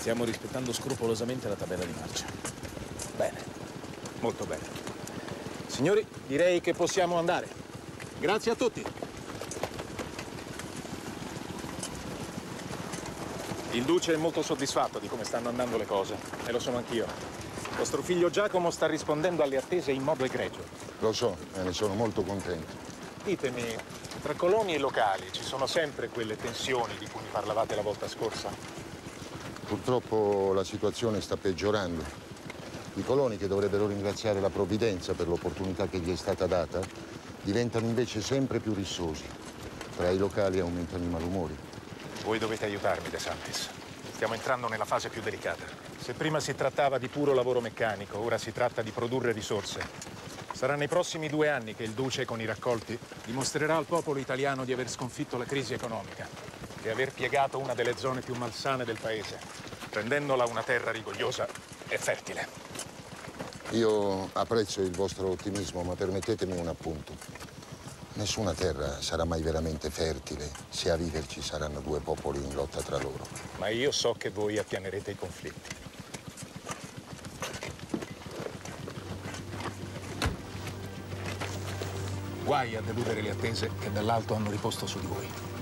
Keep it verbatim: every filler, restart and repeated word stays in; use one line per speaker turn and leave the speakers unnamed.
Stiamo rispettando scrupolosamente la tabella di marcia.
Bene, molto bene. Signori, direi che possiamo andare. Grazie a tutti. Il duce è molto soddisfatto di come stanno andando le cose, e lo sono anch'io. Vostro figlio Giacomo sta rispondendo alle attese in modo egregio.
Lo so, e ne sono molto contento.
Ditemi, tra coloni e locali ci sono sempre quelle tensioni di cui mi parlavate la volta scorsa?
Purtroppo la situazione sta peggiorando. I coloni, che dovrebbero ringraziare la provvidenza per l'opportunità che gli è stata data, diventano invece sempre più rissosi. Tra i locali aumentano i malumori.
Voi dovete aiutarmi, De Santis. Stiamo entrando nella fase più delicata. Se prima si trattava di puro lavoro meccanico, ora si tratta di produrre risorse. Sarà nei prossimi due anni che il Duce, con i raccolti, dimostrerà al popolo italiano di aver sconfitto la crisi economica, di aver piegato una delle zone più malsane del paese, rendendola una terra rigogliosa e fertile.
Io apprezzo il vostro ottimismo, ma permettetemi un appunto. Nessuna terra sarà mai veramente fertile se a viverci saranno due popoli in lotta tra loro.
Ma io so che voi appianerete i conflitti. Guai a deludere le attese che dall'alto hanno riposto su di voi.